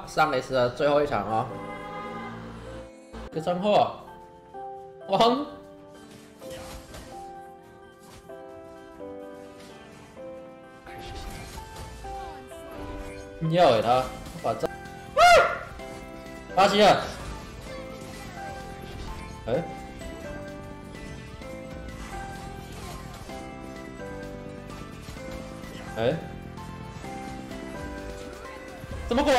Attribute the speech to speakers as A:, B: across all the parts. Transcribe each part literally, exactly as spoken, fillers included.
A: 上一次的最后一场哦。这张货，王，你要给他把这，巴西啊，哎、欸。 哎、欸，什么鬼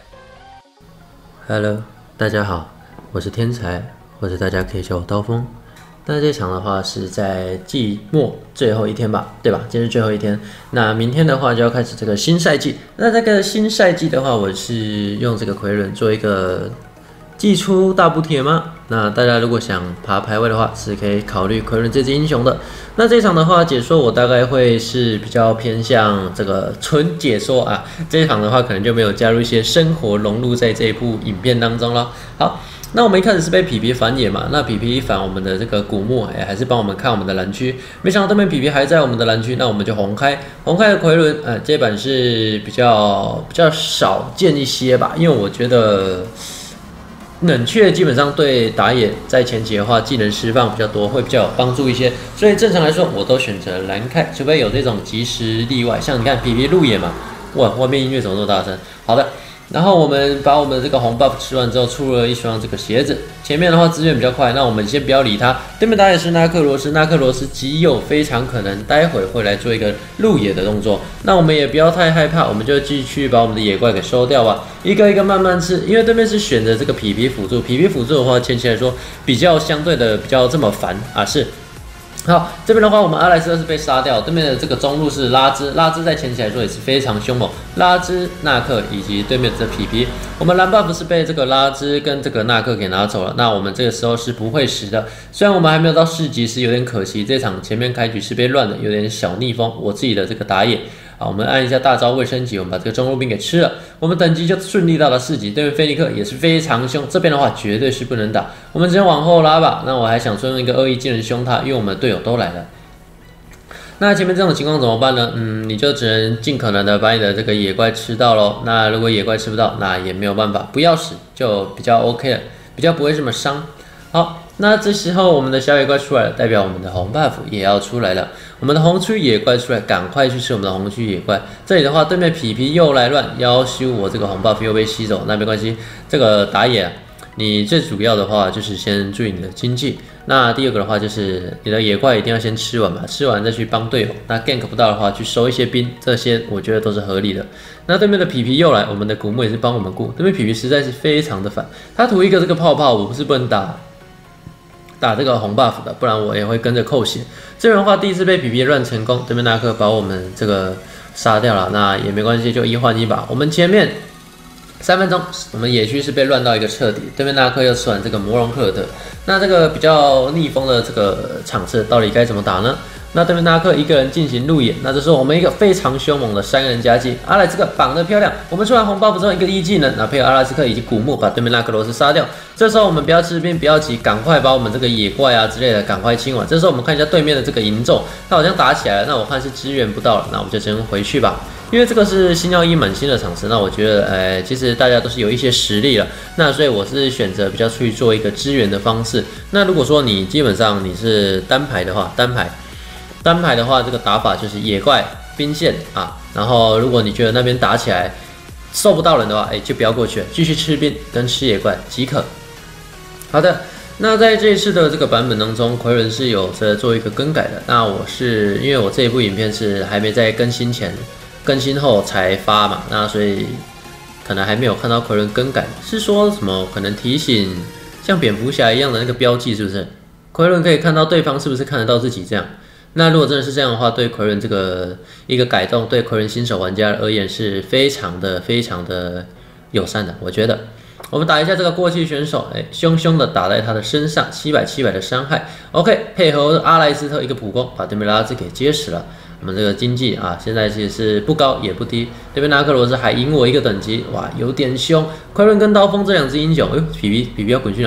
B: ？Hello， 大家好，我是天才，或者大家可以叫我刀锋。那这场的话是在季末最后一天吧，对吧？今天是最后一天。那明天的话就要开始这个新赛季。那这个新赛季的话，我是用这个奎伦做一个季初大补贴吗？那大家如果想爬排位的话，是可以考虑奎伦这支英雄的。那这场的话，解说我大概会是比较偏向这个纯解说啊。这一场的话，可能就没有加入一些生活融入在这一部影片当中了。好，那我们一开始是被皮皮反野嘛，那皮皮反我们的这个古墓，哎，还是帮我们看我们的蓝区。没想到对面皮皮还在我们的蓝区，那我们就红开，红开的奎伦，呃，这版是比较比较少见一些吧，因为我觉得。 冷却基本上对打野在前期的话，技能释放比较多，会比较有帮助一些。所以正常来说，我都选择蓝开，除非有这种及时例外，像你看皮皮路野嘛，哇，外面音乐怎么那么大声？好的，然后我们把我们这个红 buff 吃完之后，出了一双这个鞋子。前面的话资源比较快，那我们先不要理他。对面打野是纳克罗斯，纳克罗斯极有非常可能待会会来做一个路野的动作。那我们也不要太害怕，我们就继续把我们的野怪给收掉吧。 一个一个慢慢吃，因为对面是选择这个皮皮辅助，皮皮辅助的话，前期来说比较相对的比较这么烦啊，是。好，这边的话，我们阿莱斯特是被杀掉，对面的这个中路是拉兹，拉兹在前期来说也是非常凶猛，拉兹、纳克以及对面的这皮皮，我们蓝 buff 是被这个拉兹跟这个纳克给拿走了，那我们这个时候是不会死的，虽然我们还没有到四级，是有点可惜，这场前面开局是被乱的，有点小逆风，我自己的这个打野。 好，我们按一下大招未升级，我们把这个中路兵给吃了，我们等级就顺利到了四级。对面菲尼克也是非常凶，这边的话绝对是不能打，我们只能往后拉吧。那我还想说用一个恶意技能凶他，因为我们队友都来了。那前面这种情况怎么办呢？嗯，你就只能尽可能的把你的这个野怪吃到咯。那如果野怪吃不到，那也没有办法，不要死就比较 OK 了，比较不会这么伤。好。 那这时候我们的小野怪出来了，代表我们的红 buff 也要出来了。我们的红区野怪出来，赶快去吃我们的红区野怪。这里的话，对面皮皮又来乱，要修我这个红 buff 又被吸走，那没关系。这个打野、啊，你最主要的话就是先注意你的经济。那第二个的话就是你的野怪一定要先吃完嘛，吃完再去帮队友。那 gank 不到的话，去收一些兵，这些我觉得都是合理的。那对面的皮皮又来，我们的古墓也是帮我们顾。对面皮皮实在是非常的烦，他涂一个这个泡泡，我不是不能打。 打这个红 buff 的，不然我也会跟着扣血。这边的话，第一次被皮皮乱成功，对面纳克把我们这个杀掉了，那也没关系，就一换一把。我们前面三分钟，我们野区是被乱到一个彻底，对面纳克又吃完这个魔龙赫特，那这个比较逆风的这个场次到底该怎么打呢？ 那对面纳克一个人进行路野，那这是我们一个非常凶猛的三人夹击。阿莱斯克绑得漂亮，我们出完红 buff 之后一个一技能，那配合阿莱斯克以及古墓把对面纳克罗斯杀掉。这时候我们不要吃兵，不要急，赶快把我们这个野怪啊之类的赶快清完。这时候我们看一下对面的这个银咒，他好像打起来了，那我看是支援不到了，那我们就只能回去吧。因为这个是星耀一满星的场次，那我觉得，呃，其实大家都是有一些实力了，那所以我是选择比较去做一个支援的方式。那如果说你基本上你是单排的话，单排。 单排的话，这个打法就是野怪兵线啊，然后如果你觉得那边打起来受不到人的话，哎，就不要过去了，继续吃兵跟吃野怪即可。好的，那在这一次的这个版本当中，奎伦是有在做一个更改的。那我是因为我这一部影片是还没在更新前、更新后才发嘛，那所以可能还没有看到奎伦更改，是说什么可能提醒像蝙蝠侠一样的那个标记，是不是？奎伦可以看到对方是不是看得到自己这样？ 那如果真的是这样的话，对奎伦这个一个改动，对奎伦新手玩家而言是非常的、非常的友善的。我觉得，我们打一下这个过气选手，哎，凶凶的打在他的身上，七百七百的伤害。OK， 配合阿莱斯特一个普攻，把对面拉兹给接死了。我们这个经济啊，现在其实是不高也不低。对面纳克罗斯还赢我一个等级，哇，有点凶。奎伦跟刀锋这两只英雄，哎呦，皮皮皮皮要滚去哪？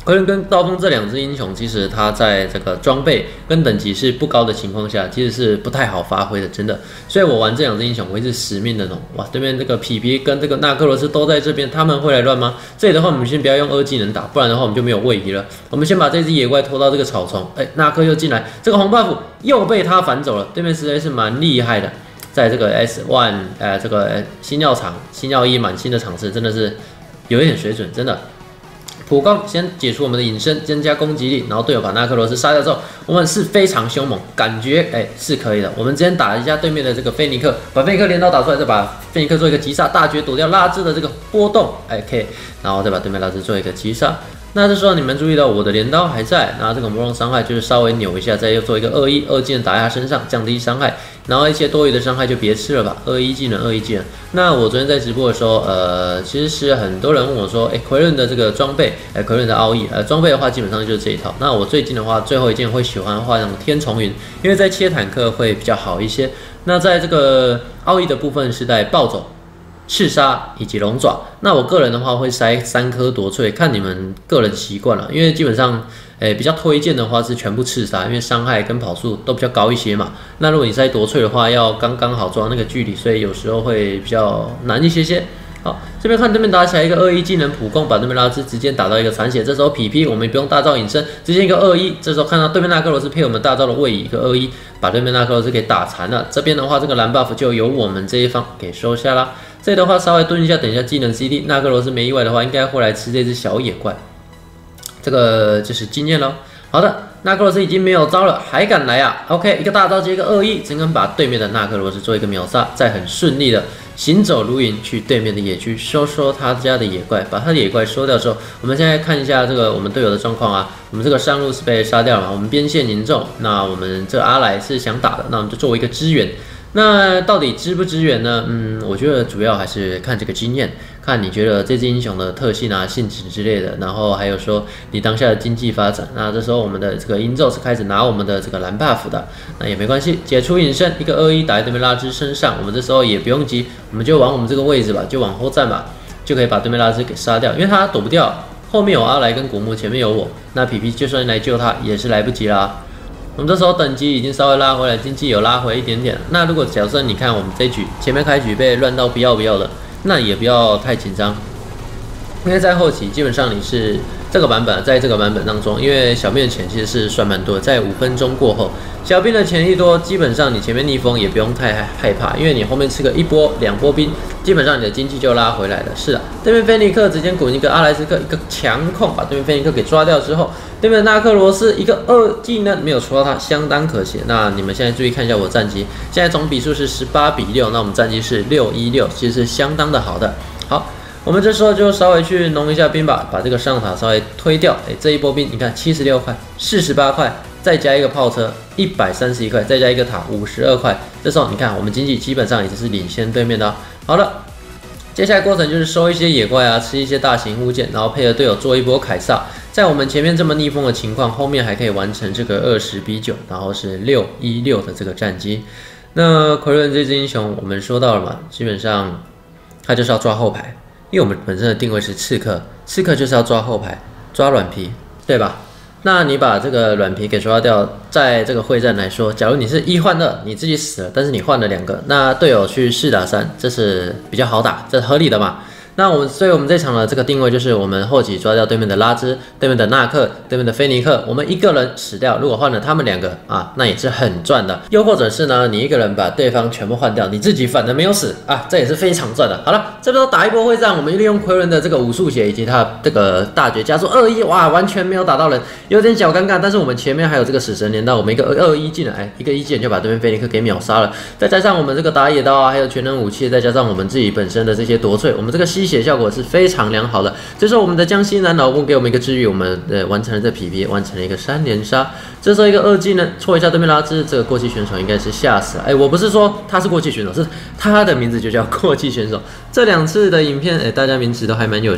B: 奎伦跟刀锋这两只英雄，其实他在这个装备跟等级是不高的情况下，其实是不太好发挥的，真的。所以我玩这两只英雄，我一直死命的弄。哇，对面这个皮皮跟这个纳克罗斯都在这边，他们会来乱吗？这里的话，我们先不要用二技能打，不然的话我们就没有位移了。我们先把这只野怪拖到这个草丛，哎，纳克又进来，这个红 buff 又被他反走了。对面实在是蛮厉害的，在这个 S 一 呃这个新药厂、新药一满新的场次，真的是有一点水准，真的。普攻先解除我们的隐身，增加攻击力，然后队友把纳克罗斯杀掉之后，我们是非常凶猛，感觉哎是可以的。我们之前打一下对面的这个菲尼克，把菲尼克连刀打出来，再把菲尼克做一个击杀，大绝躲掉拉兹的这个波动，哎可以，然后再把对面拉兹做一个击杀。那这时候你们注意到我的镰刀还在，那这个魔龙伤害就是稍微扭一下，再又做一个二一二技能打在他身上，降低伤害，然后一些多余的伤害就别吃了吧，二一技能二一技能。那我昨天在直播的时候，呃，其实是很多人问我说，哎，奎伦的这个装备，哎，奎伦的奥义，呃，装备的话基本上就是这一套。那我最近的话，最后一件会喜欢画那种天丛云，因为在切坦克会比较好一些。那在这个奥义的部分是在暴走、赤杀以及龙爪，那我个人的话会塞三颗夺萃，看你们个人习惯了。因为基本上，诶、欸、比较推荐的话是全部赤杀，因为伤害跟跑速都比较高一些嘛。那如果你塞夺萃的话，要刚刚好抓那个距离，所以有时候会比较难一些些。好，这边看对面打起来一个二一技能普攻，把对面拉兹直接打到一个残血。这时候皮皮我们也不用大招隐身，直接一个二一。这时候看到对面纳克罗斯配我们大招的位移，一个二一把对面纳克罗斯给打残了。这边的话，这个蓝 buff 就由我们这一方给收下啦。这里的话稍微蹲一下，等一下技能 C D， 纳克罗斯没意外的话，应该会来吃这只小野怪。这个就是经验咯。好的，纳克罗斯已经没有招了，还敢来啊 ？OK， 一个大招接一个二一，真跟把对面的纳克罗斯做一个秒杀，再很顺利的行走如云去对面的野区收收他家的野怪，把他的野怪收掉之后，我们现在看一下这个我们队友的状况啊。我们这个上路是被杀掉了嘛？我们边线凝重，那我们这阿莱是想打的，那我们就作为一个支援。那到底支不支援呢？嗯，我觉得主要还是看这个经验，看你觉得这只英雄的特性啊、性质之类的，然后还有说你当下的经济发展。那这时候我们的这个英宙是开始拿我们的这个蓝 buff 的，那也没关系，解除隐身，一个二一打在对面拉兹身上，我们这时候也不用急，我们就往我们这个位置吧，就往后站吧，就可以把对面拉兹给杀掉，因为他躲不掉，后面有阿莱跟古墓，前面有我，那皮皮就算来救他也是来不及啦。我们这时候等级已经稍微拉回来，经济有拉回一点点。那如果假设你看我们这一局前面开局被乱到不要不要的，那也不要太紧张，因为在后期基本上你是这个版本，在这个版本当中，因为小兵的钱其实是算蛮多的，在五分钟过后，小兵的钱一多，基本上你前面逆风也不用太害怕，因为你后面吃个一波两波兵，基本上你的经济就拉回来了。是啊，对面菲尼克直接滚一个阿莱斯克，一个强控把对面菲尼克给抓掉之后，对面纳克罗斯一个二技能没有戳到他，相当可惜。那你们现在注意看一下我战绩，现在总比数是十八比六，那我们战绩是六一六，其实是相当的好的。好。我们这时候就稍微去弄一下兵吧，把这个上塔稍微推掉。哎，这一波兵你看七十六块、四十八块，再加一个炮车一百三十一块，再加一个塔五十二块。这时候你看我们经济基本上已经是领先对面的。好了，接下来过程就是收一些野怪啊，吃一些大型物件，然后配合队友做一波凯撒。在我们前面这么逆风的情况，后面还可以完成这个二十比九，然后是六一六的这个战绩。那奎伦这支英雄我们说到了嘛，基本上他就是要抓后排。因为我们本身的定位是刺客，刺客就是要抓后排，抓软皮，对吧？那你把这个软皮给抓掉，在这个会战来说，假如你是一换二，你自己死了，但是你换了两个，那队友去四打三，这是比较好打，这是合理的嘛？那我们，所以我们这场的这个定位就是我们后期抓掉对面的拉兹、对面的纳克、对面的菲尼克，我们一个人死掉，如果换了他们两个啊，那也是很赚的。又或者是呢，你一个人把对方全部换掉，你自己反而没有死啊，这也是非常赚的。好了，这边打一波会战，我们利用奎伦的这个武术血以及他这个大绝加速二一，哇，完全没有打到人，有点小尴尬。但是我们前面还有这个死神镰刀，我们一个二一技能，哎，一个一技能就把对面菲尼克给秒杀了。再加上我们这个打野刀啊，还有全能武器，再加上我们自己本身的这些夺萃，我们这个吸血效果是非常良好的。这时候我们的江西男老公给我们一个治愈，我们呃完成了这皮皮，完成了一个三连杀。这时候一个二技能戳一下对面拉兹，这个过气选手应该是吓死了。哎，我不是说他是过气选手，是他的名字就叫过气选手。这两次的影片，哎，大家名字都还蛮有趣的。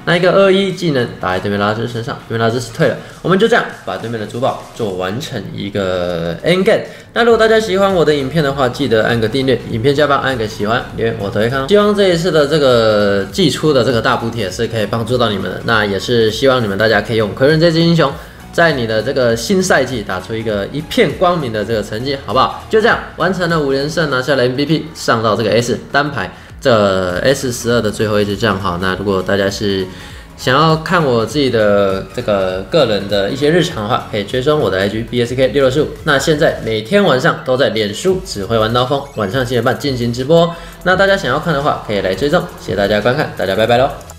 B: 那一个二一技能打在对面拉兹身上，对面拉兹是退了，我们就这样把对面的主宝做完成一个 end game。那如果大家喜欢我的影片的话，记得按个订阅，影片下方按个喜欢，留言我都会看。希望这一次的这个寄出的这个大补帖是可以帮助到你们的，那也是希望你们大家可以用奎伦这只英雄，在你的这个新赛季打出一个一片光明的这个成绩，好不好？就这样完成了五连胜，拿下了 M V P， 上到这个 S 单排。这 S 十二 的最后一只账号，那如果大家是想要看我自己的这个个人的一些日常的话，可以追踪我的 I G B S K 六六四五。那现在每天晚上都在脸书只会玩刀锋，晚上七点半进行直播。那大家想要看的话，可以来追踪。谢谢大家观看，大家拜拜喽。